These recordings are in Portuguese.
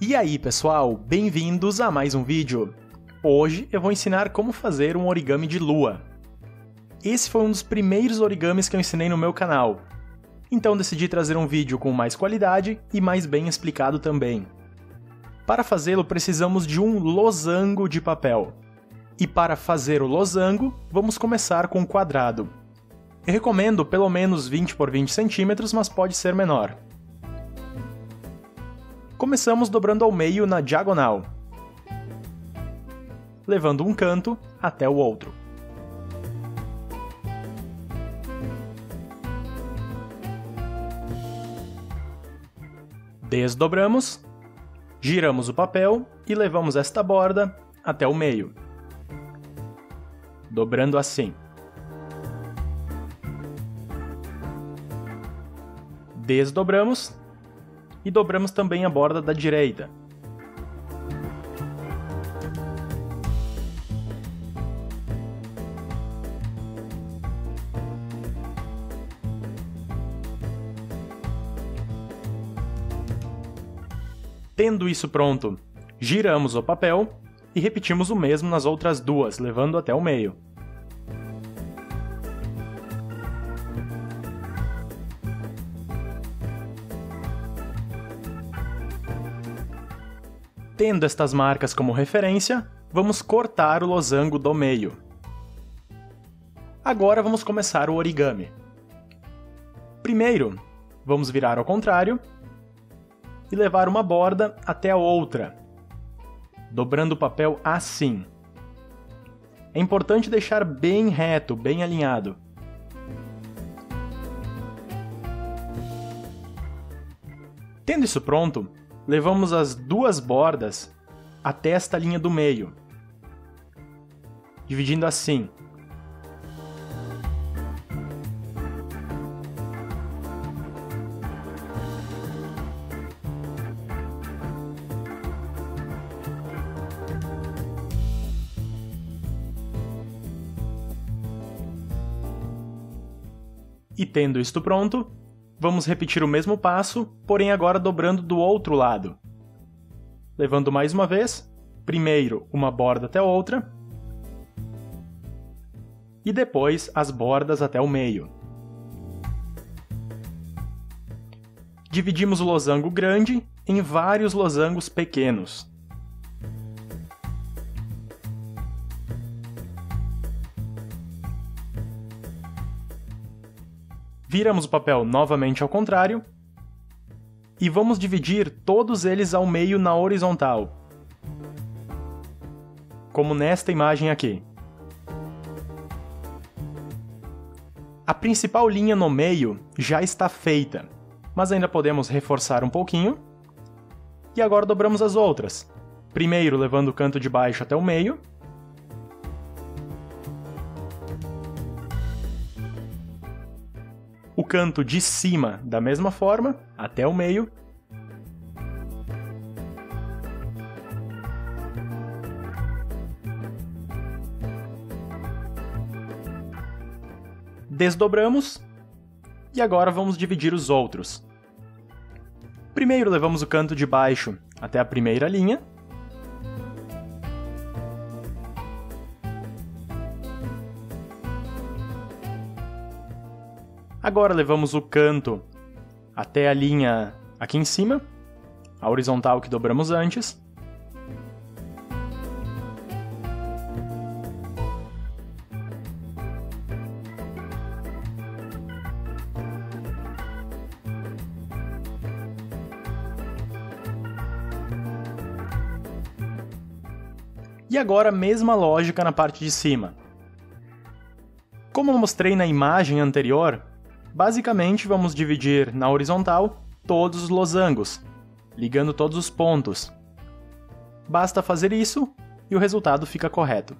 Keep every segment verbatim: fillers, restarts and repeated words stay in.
E aí pessoal, bem-vindos a mais um vídeo! Hoje eu vou ensinar como fazer um origami de lua. Esse foi um dos primeiros origamis que eu ensinei no meu canal, então decidi trazer um vídeo com mais qualidade e mais bem explicado também. Para fazê-lo precisamos de um losango de papel. E para fazer o losango, vamos começar com um quadrado. Eu recomendo pelo menos vinte por vinte centímetros, mas pode ser menor. Começamos dobrando ao meio na diagonal, levando um canto até o outro. Desdobramos, giramos o papel e levamos esta borda até o meio, dobrando assim. Desdobramos e dobramos também a borda da direita. Tendo isso pronto, giramos o papel e repetimos o mesmo nas outras duas, levando até o meio. Tendo estas marcas como referência, vamos cortar o losango do meio. Agora vamos começar o origami. Primeiro, vamos virar ao contrário e levar uma borda até a outra, dobrando o papel assim. É importante deixar bem reto, bem alinhado. Tendo isso pronto, levamos as duas bordas até esta linha do meio, dividindo assim. E tendo isto pronto, vamos repetir o mesmo passo, porém agora dobrando do outro lado. Levando mais uma vez, primeiro uma borda até a outra, e depois as bordas até o meio. Dividimos o losango grande em vários losangos pequenos. Viramos o papel novamente ao contrário e vamos dividir todos eles ao meio na horizontal, como nesta imagem aqui. A principal linha no meio já está feita, mas ainda podemos reforçar um pouquinho. E agora dobramos as outras, primeiro levando o canto de baixo até o meio, o canto de cima da mesma forma, até o meio, desdobramos e agora vamos dividir os outros. Primeiro levamos o canto de baixo até a primeira linha, agora levamos o canto até a linha aqui em cima, a horizontal que dobramos antes. E agora a mesma lógica na parte de cima. Como eu mostrei na imagem anterior, basicamente, vamos dividir na horizontal todos os losangos, ligando todos os pontos. Basta fazer isso e o resultado fica correto.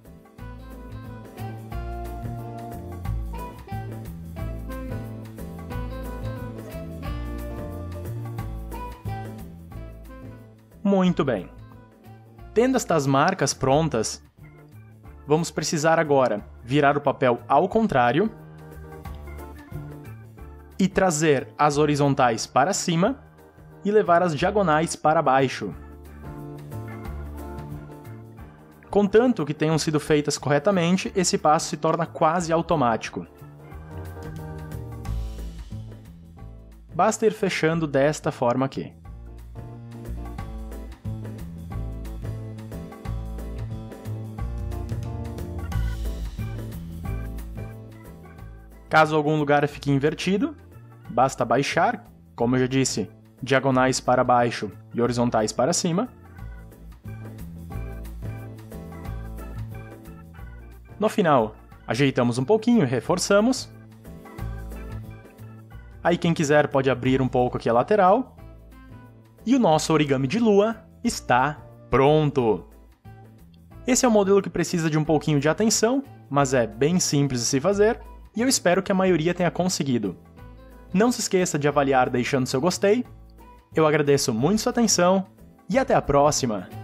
Muito bem. Tendo estas marcas prontas, vamos precisar agora virar o papel ao contrário e trazer as horizontais para cima e levar as diagonais para baixo. Contanto que tenham sido feitas corretamente, esse passo se torna quase automático. Basta ir fechando desta forma aqui. Caso algum lugar fique invertido, basta baixar, como eu já disse, diagonais para baixo e horizontais para cima. No final, ajeitamos um pouquinho e reforçamos. Aí quem quiser pode abrir um pouco aqui a lateral. E o nosso origami de lua está pronto! Esse é um modelo que precisa de um pouquinho de atenção, mas é bem simples de se fazer, e eu espero que a maioria tenha conseguido. Não se esqueça de avaliar deixando seu gostei. Eu agradeço muito sua atenção, e até a próxima!